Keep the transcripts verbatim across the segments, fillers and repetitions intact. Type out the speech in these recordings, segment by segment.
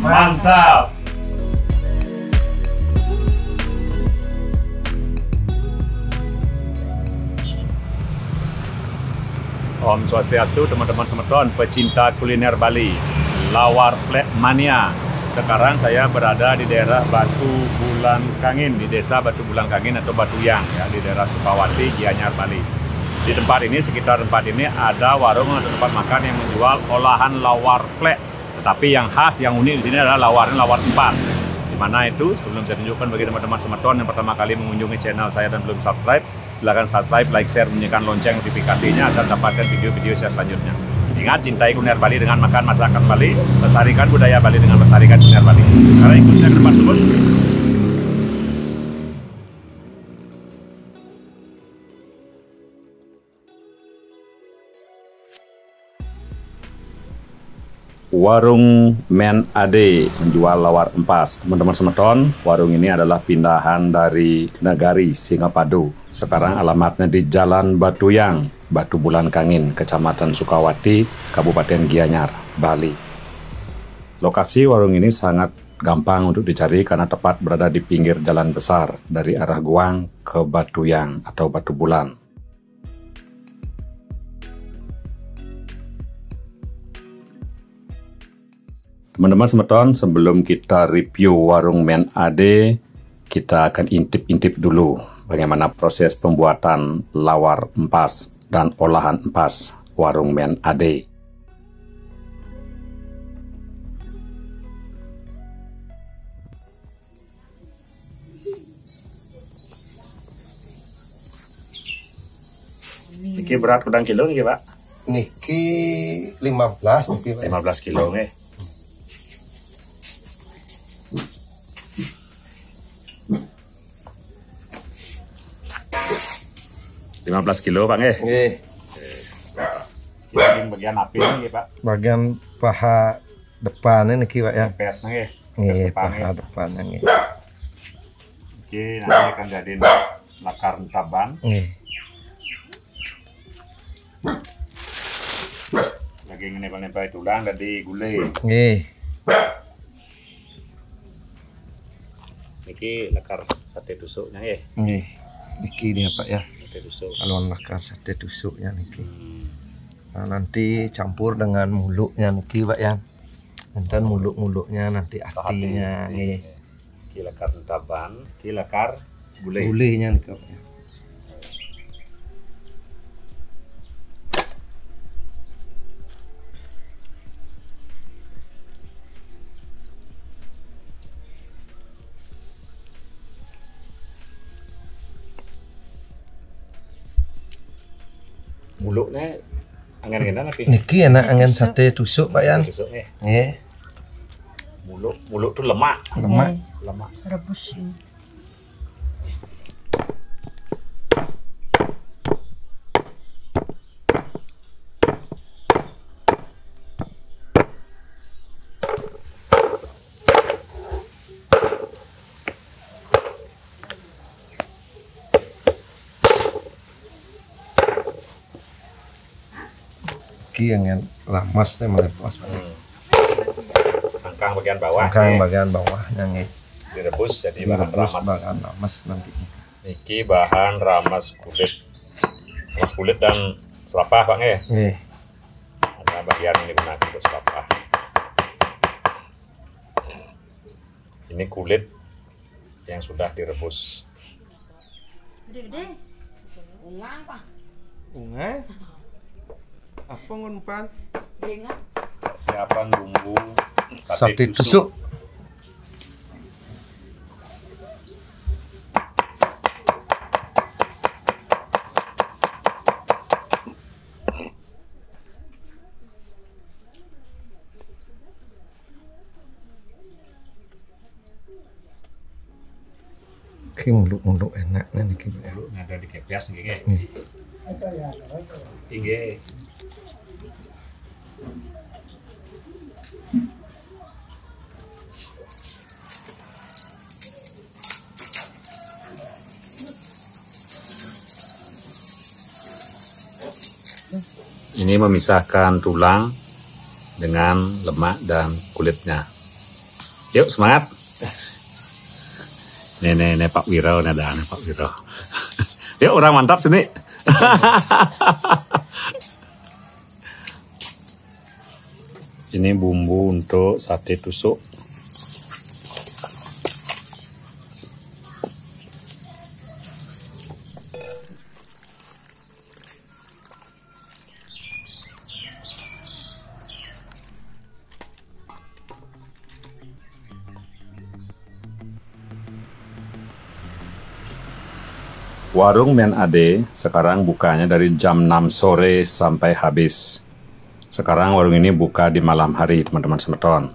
Mantap. Om Swastiastu teman-teman semeton pecinta kuliner Bali, lawar plek mania. Sekarang saya berada di daerah Batu Bulan Kangin, di desa Batu Bulan Kangin atau Batuyang ya, di daerah Sukawati, Gianyar, Bali. Di tempat ini, sekitar tempat ini ada warung atau tempat makan yang menjual olahan lawar plek. Tetapi yang khas, yang unik di sini adalah lawarnya lawar empas. Di mana itu? Sebelum saya tunjukkan bagi teman-teman semeton yang pertama kali mengunjungi channel saya dan belum subscribe, silahkan subscribe, like, share, bunyikan lonceng notifikasinya agar dapatkan video-video saya selanjutnya. Ingat, cintai kuliner Bali dengan makan masakan Bali, lestarikan budaya Bali dengan melestarikan kuliner Bali. Sekarang ikut saya ke tempat tersebut. Warung Men Ade menjual lawar empas. Teman-teman semeton, warung ini adalah pindahan dari Negari Singapadu. Sekarang alamatnya di Jalan Batuyang, Batu Bulan Kangin, Kecamatan Sukawati, Kabupaten Gianyar, Bali. Lokasi warung ini sangat gampang untuk dicari karena tepat berada di pinggir jalan besar dari arah Guang ke Batuyang atau Batu Bulan. Teman-teman semeton, sebelum kita review warung Men Ade, kita akan intip-intip dulu bagaimana proses pembuatan lawar empas dan olahan empas warung Men Ade. Niki berat udang kilo nih Pak? Niki lima belas niki Pak. lima belas kilo nih. lima belas kilo Pak nggih. Nggih. Ini bagian api nggih Pak. Bagian paha depan niki Pak ya. Pes nggih. Nggih, paha depan nggih. Oke, nanti akan jadi lakar taban. Nggih. Lagi nempel-nempel tulang dan digulai. Nggih. Niki lakar sate tusuknya nggih. Nggih. Niki dia Pak ya. Sate tusuk. Alon lakar sate tusuknya niki. Nah, nanti campur dengan muluknya niki Pak ya. Dan muluk-muluknya nanti hatinya nggih. Iki lakar taban, iki lakar gulai. Gulainya niki Pak ya. Muluknya angan-angan tapi Niki enak angen sate tusuk Pak Yan. tusuk nggih. Nggih. Muluk, muluk tuh lemak. Lemak. Lemak. Rebus ini. Niki angen lamas teh melepas Pak. Hmm. Cangkang bagian bawah. Cangkang nggih. bagian bawahnya nggih. Direbus jadi bahan Direbus ramas. bahan lamas nanti. Niki bahan ramas kulit. Ramas kulit dan selapah Pak nggih. Nggih. Ada bagian yang digunakan untuk selapah. Ini kulit yang sudah direbus. Gede-gede. Bunga apa? Bunga. Apa ngunpan? Dengar. Persiapan bumbu Sate sate, tusuk. Ki muluk-muluk enak nih Ki. Ada di kepias nggih. Nggih. Nggih. Ini memisahkan tulang dengan lemak dan kulitnya. Yuk semangat. Nih, nih, nih Pak Wiro, nih ada nih Pak Wiro. Yuk orang mantap sini. Ini bumbu untuk sate tusuk. Warung Men Ade sekarang bukanya dari jam enam sore sampai habis. Sekarang warung ini buka di malam hari, teman-teman semeton.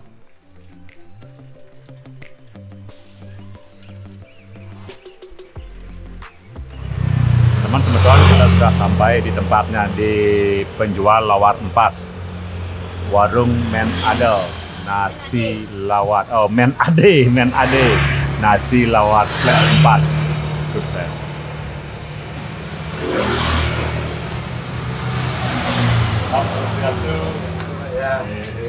Teman semeton, kita sudah sampai di tempatnya, di penjual lawar empas. Warung Men Ade, nasi lawar, oh Men Ade, Men Ade, nasi lawar empas. Ikut saya. Ya,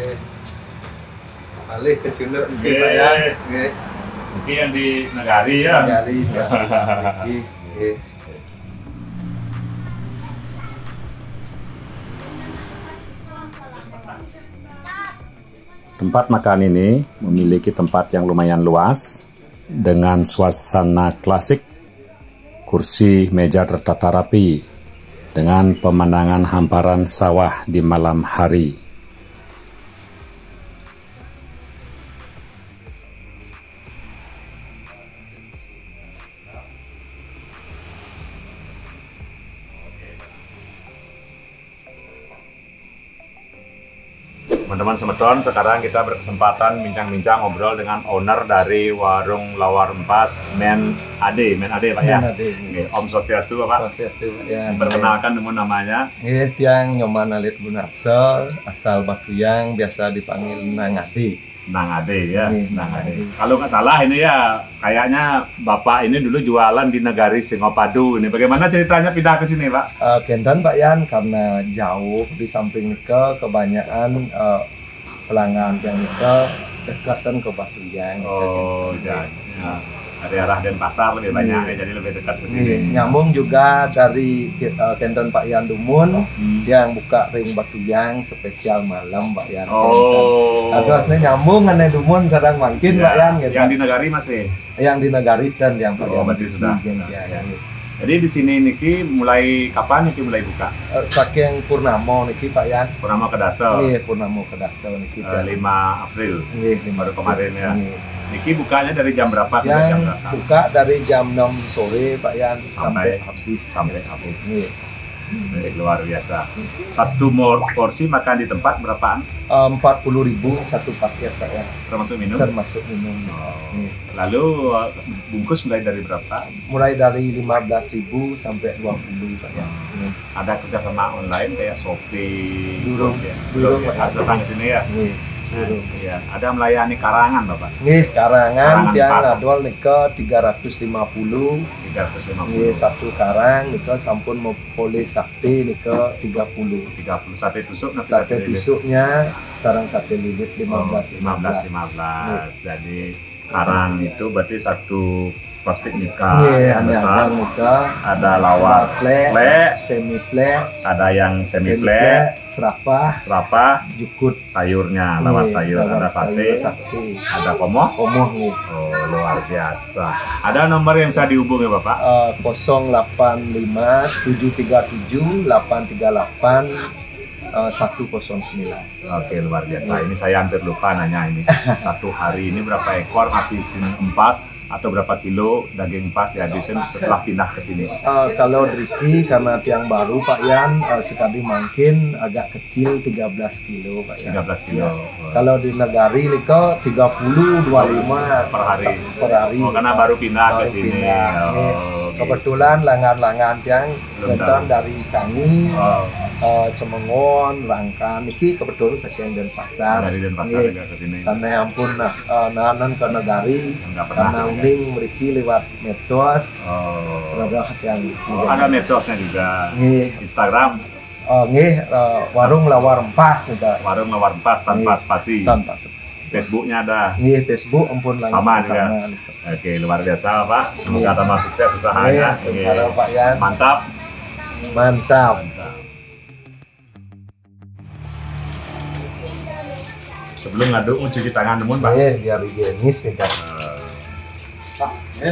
balik ke Cunduk mungkin Pak ya. Mungkin yang di Negari ya. Negari ya. Tempat makan ini memiliki tempat yang lumayan luas dengan suasana klasik, kursi meja tertata rapi dengan pemandangan hamparan sawah di malam hari. Teman-teman semeton, sekarang kita berkesempatan bincang-bincang ngobrol dengan owner dari warung lawar empas Men Ade, Men Ade Pak ya. Men Ade. Oke, Om Swastiastu Pak. Swastiastu ya. Perkenalkan dulu namanya. Nggih, tiang Nyoman Alit Gunarso, asal Batuyang, biasa dipanggil Nang Ade. Nang Ade ya, Nggih, Nang Nang Ade. Ade. Kalau nggak salah ini ya, kayaknya Bapak ini dulu jualan di Negari Singopadu. Ini bagaimana ceritanya pindah ke sini Pak? Uh, Kenten Pak Yan, karena jauh di samping Nike, kebanyakan uh, pelanggan yang Nike dekatan ke Batuyang. Oh, jadi ya. Dari arah Denpasar lebih banyak ya, jadi lebih dekat ke sini. Nyambung juga dari uh, Kenten Pak Yan Dumun, Hmm. yang buka ring Batuyang spesial malam Pak Yan. Oh. Asasnya nyambung dengan Dumun sedang mangkin Ya, Pak Yan gitu. yang di Negari masih. Yang di Negari dan yang Pak Oh, Yan. berarti sudah. Di- di- Ya, ya, ya. ya. Jadi di sini Niki mulai kapan Niki mulai buka? Uh, Saking Purnamo niki Pak Yan. Purnama Kedasel. Nggih, Purnamo Kedasel niki. Eh, lima April. Nggih, Baru kemarin ya. Nggih. Niki bukanya dari jam berapa sampai jam Yang berapa? buka dari jam enam sore Pak Yan sampai, Sampai- habis. sampai habis. Nggih. Eh, luar biasa. Satu mor- porsi makan di tempat berapaan? empat puluh ribu satu paket Pak Yan, Termasuk minum? termasuk minum. Oh. Nggih. Lalu eh, bungkus mulai dari berapa? Mulai dari lima belas ribu sampai dua puluh Pak Yan. Nggih. Ada kerjasama online kayak Shopee? Belum. ya? Belum, ya. Pak. Harus datang ke sini ya. Nggih. Nah, Belum. iya. Ada melayani karangan Bapak? Nggih, karangan Karangan yang pas. ngadol nika tiga ratus lima puluh. tiga ratus lima puluh. Nggih, satu karang nika sampun mau boleh sate nika tiga puluh. tiga puluh sate tusuk nanti Sate lilit. tusuknya sarang sate lilit lima belas Oh, lima belas lima belas. Jadi karang itu berarti satu plastik nikah Nggih, yang ada besar. nika, Ada lawar plek, plek, semi plek, ada yang semi semi plek, plek, serapah, serapah, jukut, sayurnya, lawar Nggih, sayur, lawar ada sayur, sate, sate, ada komoh. omoh nih. Oh, luar biasa. Ada nomor yang bisa dihubungi Bapak? Uh, nol delapan lima tujuh tiga tujuh delapan tiga delapan satu nol sembilan. Oke, luar biasa. Ini saya hampir lupa nanya ini. Satu hari ini berapa ekor habisin empas atau berapa kilo daging empas dihabisin setelah pindah ke sini? Uh, kalau Driki karena tiang baru Pak Yan, uh, sekali mungkin agak kecil tiga belas kilo Pak Yan. tiga belas kilo. Kalau di Negari Liko tiga puluh dua puluh lima Per hari. per hari. Oh, karena baru pindah ke Baru sini. pindah. Oh, Nih, gitu. kebetulan langan-langan tiang Belum tentang tahu. dari Cangi, Oh, uh, Cemengon, Rangkan, niki kebetulan sekian dan pasar. dari Denpasar Nih, juga ke sini. sana ampun nah uh, nanan ke Negari Enggak pernah. karena uning meriki lewat medsos. Oh. Ada yang Oh, ada medsosnya juga. Nih, Instagram uh, nih uh, warung lawar empas nih Pak. warung lawar empas tanpa Nih, spasi. tanpa spasi. Facebooknya ada. Nggih, Facebook ampun langsung Sama juga. Oke, luar biasa Pak. Semoga tambah sukses usahanya. Oke. Halo Pak Yan. Mantap. Mantap. Mantap. Sebelum ngaduk mau cuci tangan dulu Pak. Eh, biar higienis nih kan. Pak, eh.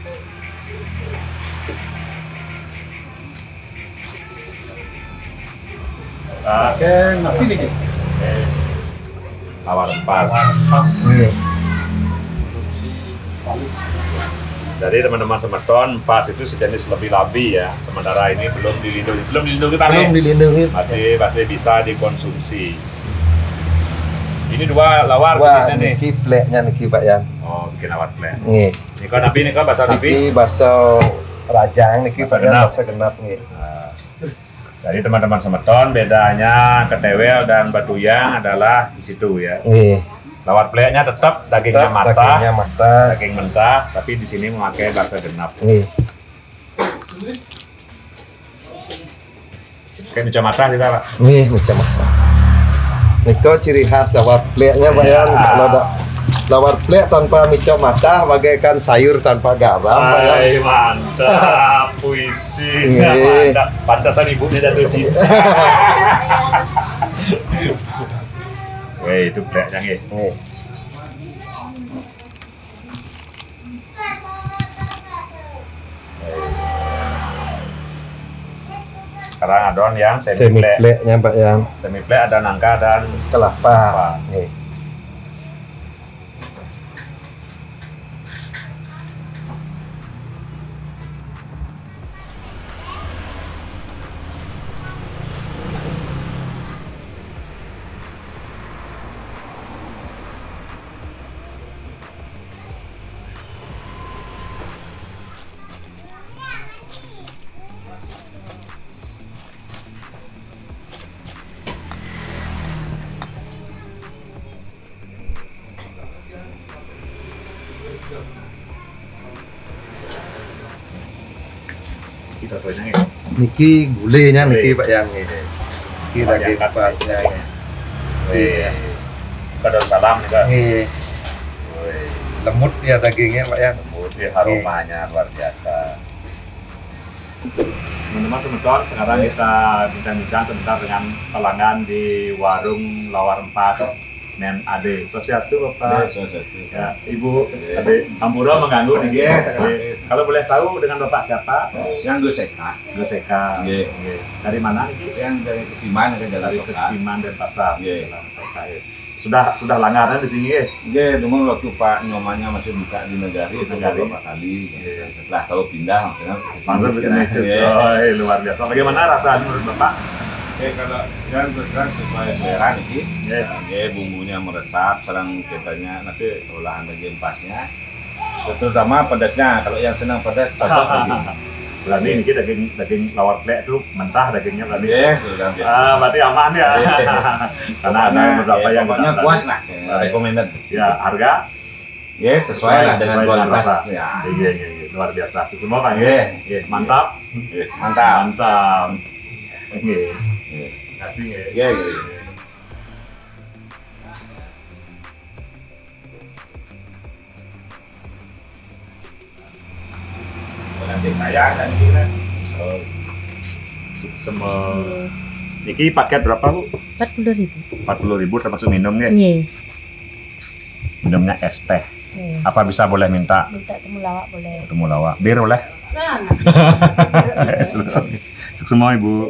Oke, Tapi nih, Ki. lawar pas. Nggih. Jadi teman-teman semeton, pas itu sejenis lebih labi ya. Sementara ini belum dilindungi, belum dilindungi Pak. Belum nih? dilindungi. Masih masih bisa dikonsumsi. Ini dua lawar Wah, jenisnya nih. niki pleknya niki Pak Yan. Oh, bikin lawar plek. Nggih. Ini kok nabi, ini kok bahasa nabi. Niki baso rajang niki Basa Pak Yan genap. bahasa genap nggih. Nah, jadi teman-teman semeton, bedanya ketewel dan batuyang adalah di situ ya. Nggih. Lawar pleknya tetap dagingnya Tetap matah, dagingnya matah. daging mentah, tapi di sini memakai bahasa genap. Nggih. Kayak mica matah kita Pak. Nggih, macam apa? Niko ciri khas lawar pleknya Pak Yan. Ya. Kalau ada lawar plek tanpa mica mata bagaikan sayur tanpa garam Pak Yan. Hai, mantap, puisi, Nggih. mantap. Pantasan ibunya jatuh cinta. Weh, itu pleknya nggih. Nggih. Sekarang adon yang semi Semi plek. pleknya Pak Yan. Semi plek ada nangka dan Kelapa. Kelapa. Nggih. ini satunya nggih. Niki gulenya Gulai. niki Pak Yan nggih. Niki Pak daging Yan. pasnya nggih. Weh, ke daun salam nih Kak. Nggih. Weh, Lemut ya dagingnya Pak Yan. putih aromanya luar biasa. Teman-teman semeton, sekarang kita bincang-bincang sebentar dengan pelanggan di warung Lawar Empas Men Ade. Sosiastu Bapak. Ya, Ibu Ade Ampura mengganggu nih. Iya, Oke. Kalau boleh tahu dengan Bapak siapa? Yang Guseka, Gus Eka. Iya. Oke. Dari mana nih? yang dari Kesiman ke Jalan Dari Soka. Kesiman dan Pasar. Iya. Jalan Soka, ya. Sudah sudah langganan di sini ya? Iya, cuma waktu Pak Nyomannya masih buka di Negari itu Negari. beberapa kali. Iya. Setelah tahu pindah maksudnya ke sini. Langsung bikin Nah, neces. iya. Oh, eh, luar biasa. Bagaimana rasanya menurut Bapak? Eh, kalau yang terus terang sesuai selera nih, Iya. ya bumbunya meresap, serang kitanya nanti olahan daging empasnya. Terutama pedasnya, kalau yang senang pedas cocok lagi. Berarti ini daging daging lawar plek itu mentah dagingnya berarti. Iya, sudah biasa. Ah, berarti aman ya. Iya. Karena ada beberapa ya, yang pokoknya kita- puas lah, Baik. recommended. Ya, harga Ya, sesuai lah dengan kualitas. rasa. Ya. Iya, iya, iya, luar biasa. Sukses semua Pak. Iya. Iya, mantap. Iya, mantap. Mantap. Iya. Iya. Terima kasih ya. Iya, iya. Nanti kayak dan kira. Oh. Sukses semua. Niki paket berapa Bu? empat puluh ribu. empat puluh ribu termasuk minumnya. Iya. Minumnya es teh. Iya. Apa bisa boleh minta? Minta temu lawak boleh. Ketemu lawak. Bir boleh? Nah, Sukses semua Ibu.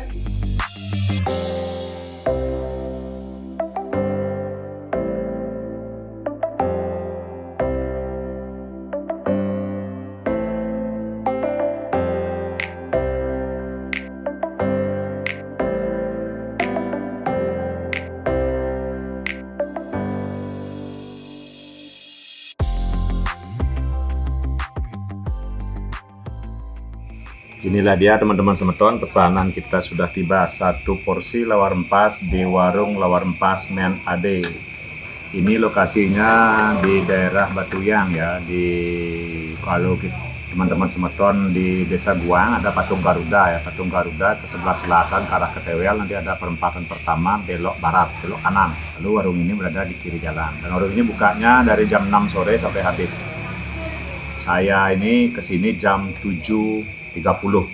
Inilah dia teman-teman semeton, pesanan kita sudah tiba, satu porsi lawar empas di warung Lawar Empas Men Ade. Ini lokasinya di daerah Batuyang ya, di kalau kita, teman-teman semeton di Desa Guang ada patung Garuda ya, patung Garuda ke sebelah selatan ke arah Ketewel, nanti ada perempatan pertama belok barat, belok kanan. Lalu warung ini berada di kiri jalan. Dan warung ini bukanya dari jam enam sore sampai habis. Saya ini kesini jam tujuh tiga puluh.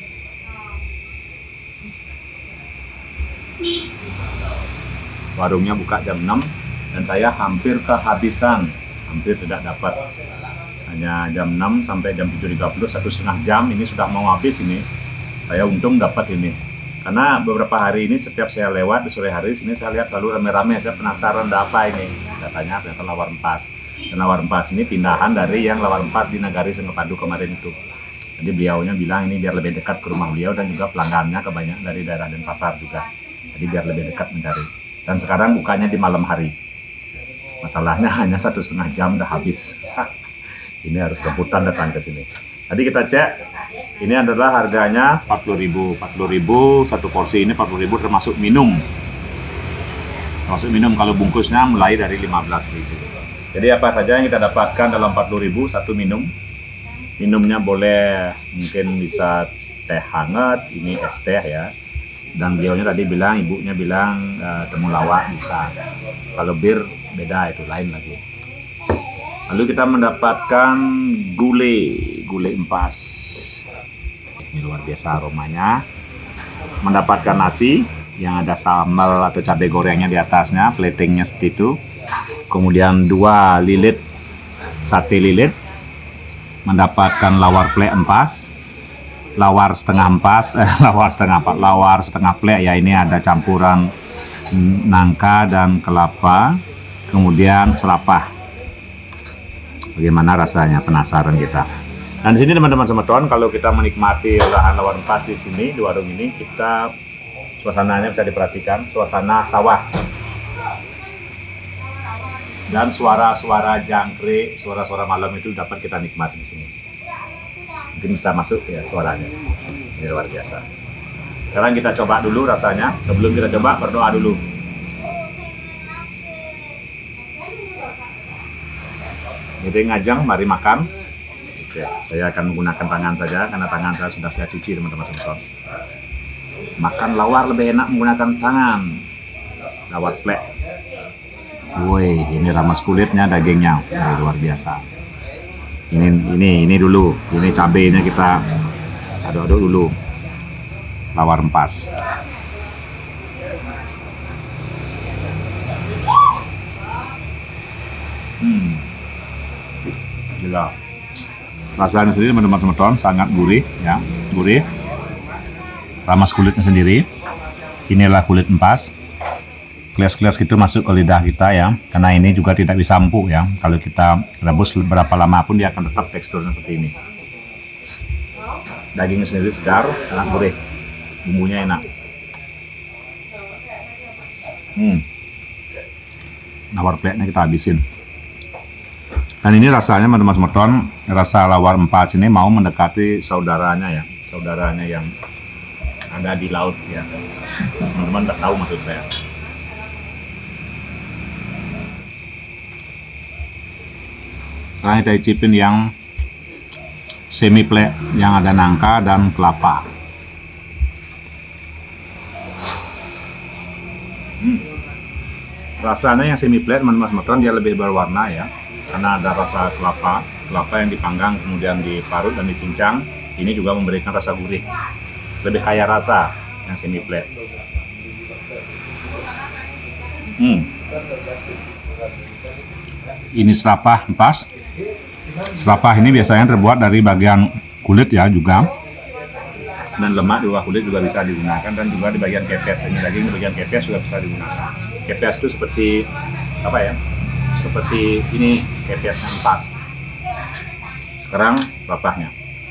Warungnya buka jam enam dan saya hampir kehabisan, hampir tidak dapat. Hanya jam enam sampai jam tujuh tiga puluh, satu setengah jam ini sudah mau habis ini. Saya untung dapat ini. Karena beberapa hari ini setiap saya lewat di sore hari sini saya lihat lalu rame-rame, saya penasaran ada apa ini. Katanya ternyata lawar empas. Dan lawar empas ini pindahan dari yang lawar empas di Nagari Sengepadu kemarin itu. Jadi beliaunya bilang ini biar lebih dekat ke rumah beliau dan juga pelanggannya kebanyakan dari daerah Denpasar juga. Jadi biar lebih dekat mencari. Dan sekarang bukanya di malam hari. Masalahnya hanya satu setengah jam udah habis. Ini harus rebutan datang ke sini. Tadi kita cek, ini adalah harganya empat puluh ribu. empat puluh ribu, satu porsi ini empat puluh ribu termasuk minum. Termasuk minum, kalau bungkusnya mulai dari lima belas ribu. Jadi apa saja yang kita dapatkan dalam empat puluh ribu, satu minum. Minumnya boleh mungkin bisa teh hangat, ini es teh ya. Dan beliaunya tadi bilang, ibunya bilang uh, temulawak bisa. Kalau bir beda, itu lain lagi. Lalu kita mendapatkan gulai, gulai empas. Ini luar biasa aromanya. Mendapatkan nasi yang ada sambal atau cabai gorengnya di atasnya, platingnya seperti itu. Kemudian dua lilit sate lilit. Mendapatkan lawar plek empas. Lawar setengah empas, eh, lawar setengah empat, lawar setengah plek ya, ini ada campuran nangka dan kelapa. Kemudian selapah. Bagaimana rasanya, penasaran kita. Dan di sini teman-teman semeton, kalau kita menikmati olahan lawar empas di sini di warung ini, kita suasananya bisa diperhatikan, suasana sawah. Dan suara-suara jangkrik, suara-suara malam itu dapat kita nikmati di sini. Mungkin bisa masuk ya suaranya. Ini luar biasa. Sekarang kita coba dulu rasanya. Sebelum kita coba, berdoa dulu. Jadi ngajang, mari makan. Oke, saya akan menggunakan tangan saja karena tangan saya sudah saya cuci teman-teman semeton. Makan lawar lebih enak menggunakan tangan. Lawar plek. Woi, ini ramas kulitnya, dagingnya, ini luar biasa. Ini, ini, ini dulu. Ini cabenya kita aduk-aduk dulu. Lawar empas. Hmm. Gila. Rasanya sendiri teman-teman semeton sangat gurih ya, gurih. Ramas kulitnya sendiri. Inilah kulit empas. Kles-kles gitu masuk ke lidah kita ya, karena ini juga tidak bisa empuk ya. Kalau kita rebus berapa lama pun dia akan tetap teksturnya seperti ini. Dagingnya sendiri segar, sangat gurih. Bumbunya enak. Hmm. Lawar pleknya kita habisin. Dan ini rasanya teman-teman semeton, rasa lawar empas ini mau mendekati saudaranya ya, saudaranya yang ada di laut ya. Teman-teman tak tahu maksud saya. Sekarang kita icipin yang semi plek, yang ada nangka dan kelapa. Hmm. Rasanya yang semi plek teman-teman semeton dia lebih berwarna ya. Karena ada rasa kelapa, kelapa yang dipanggang kemudian diparut dan dicincang. Ini juga memberikan rasa gurih, lebih kaya rasa yang semi plek. Hmm. Ini selapah empas. Selapah ini biasanya terbuat dari bagian kulit ya juga. Dan lemak di bawah kulit juga bisa digunakan, dan juga di bagian kepes, dan daging di bagian kepes juga bisa digunakan. Kepes itu seperti apa ya? Seperti ini kepesnya empas. Sekarang selapahnya.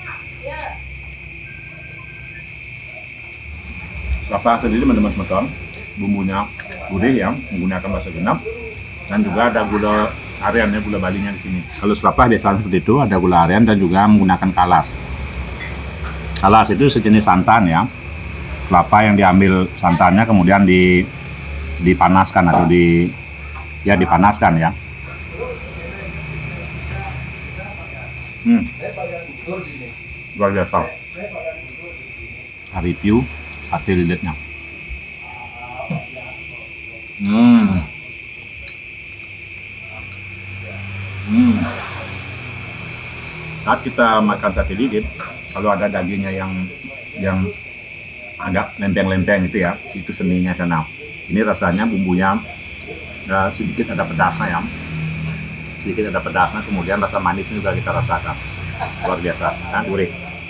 Selapah sendiri teman-teman semeton, bumbunya gurih ya, menggunakan bahasa genap, dan juga ada gula aren ya, gula balinya di sini. Kalau selapah biasanya seperti itu, ada gula aren dan juga menggunakan kalas. Kalas itu sejenis santan ya, kelapa yang diambil santannya kemudian di dipanaskan atau di ya dipanaskan ya. Hmm. Luar biasa. Review sate lilitnya. Hmm. Hmm. Saat kita makan sate lilit, kalau ada dagingnya yang yang agak lempeng-lempeng gitu ya, itu seninya sana. Ini rasanya bumbunya uh, sedikit ada pedasnya ya, sedikit ada pedasnya, kemudian rasa manisnya juga kita rasakan. Luar biasa, kan gurih.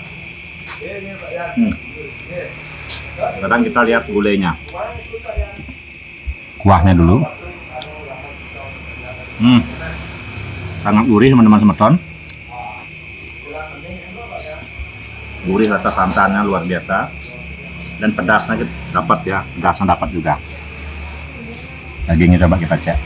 Hmm. Sekarang kita lihat gulainya. Kuahnya dulu. Hmm. Sangat gurih teman-teman semeton. Gurih, rasa santannya luar biasa. Dan pedasnya dapat ya, pedasnya dapat juga. Dagingnya coba kita cek.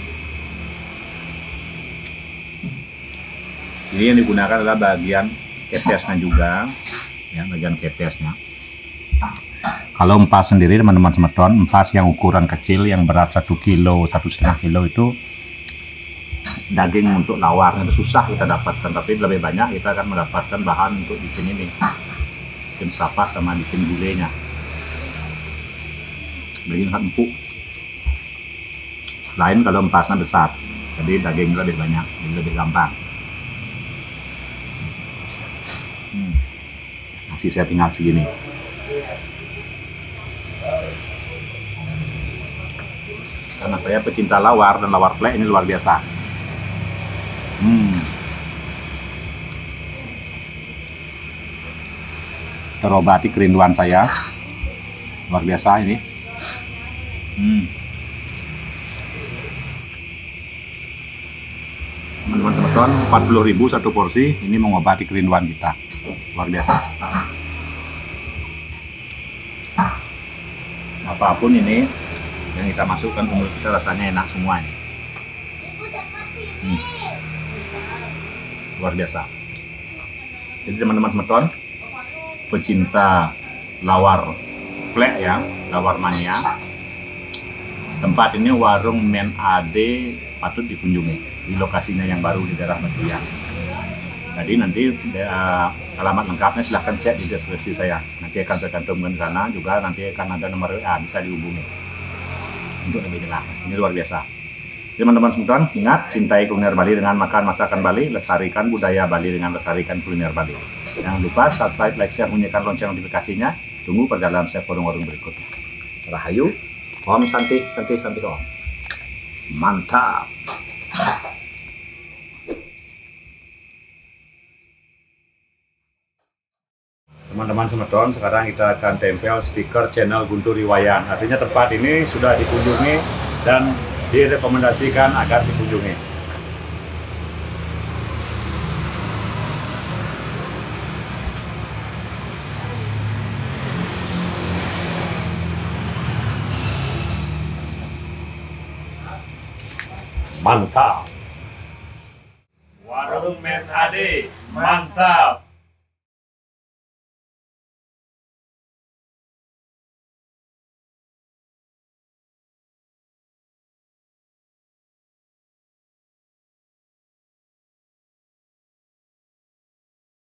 Ini yang digunakan adalah bagian kepesnya juga, ya, bagian kepesnya. Kalau empas sendiri teman-teman semeton, empas yang ukuran kecil yang berat satu kilo, satu setengah kilo itu daging untuk lawarnya itu susah kita dapatkan, tapi lebih banyak kita akan mendapatkan bahan untuk bikin ini, bikin sapa sama bikin gulainya. Daging sangat empuk. Lain kalau empasnya besar, jadi daging lebih banyak, jadi lebih gampang. Hmm. Nasi saya tinggal segini. Karena saya pecinta lawar dan lawar plek ini luar biasa. Hmm. Terobati kerinduan saya. Luar biasa ini. Hmm. Teman-teman semeton, empat puluh ribu satu porsi, ini mengobati kerinduan kita. Luar biasa. Apapun ini yang kita masukkan ke mulut kita rasanya enak semua ini. Hmm. Luar biasa. Jadi teman-teman semeton, pecinta lawar plek ya, lawar mania, tempat ini warung Men Ade patut dikunjungi di lokasinya yang baru di daerah Batuyan. Jadi nanti uh, alamat lengkapnya silahkan cek di deskripsi saya. Nanti akan saya cantumkan di sana, juga nanti akan ada nomor W A, bisa dihubungi untuk lebih jelas. Ini luar biasa. Teman-teman semuanya, ingat, cintai kuliner Bali dengan makan masakan Bali, lestarikan budaya Bali dengan lestarikan kuliner Bali. Jangan lupa subscribe, like, share, bunyikan lonceng notifikasinya. Tunggu perjalanan saya ke warung-warung berikutnya. Rahayu, Om Santi, Santi, Santi, Om. Mantap. Teman-teman semeton, sekarang kita akan tempel stiker channel Guntur Riwayan. Artinya tempat ini sudah dikunjungi dan direkomendasikan agar dikunjungi. Mantap. Warung Men Ade, mantap.